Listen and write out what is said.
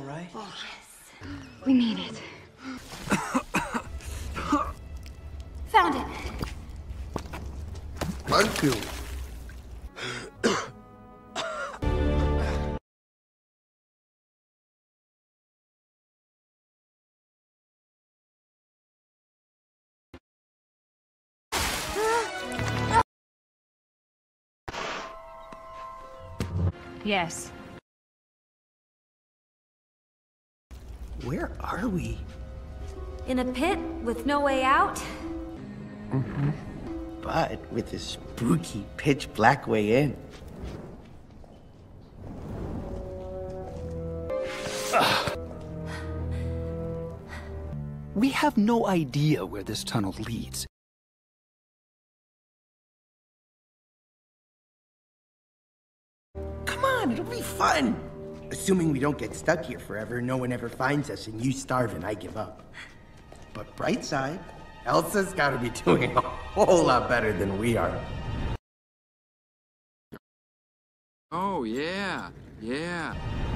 all right? Oh, yes. We need it. Found it. Thank you. Yes. Where are we? In a pit with no way out? But with a spooky, pitch-black way in. We have no idea where this tunnel leads. Come on, it'll be fun. Assuming we don't get stuck here forever, no one ever finds us, and you starve and I give up. But bright side, Elsa's gotta be doing a whole lot better than we are. Oh, yeah.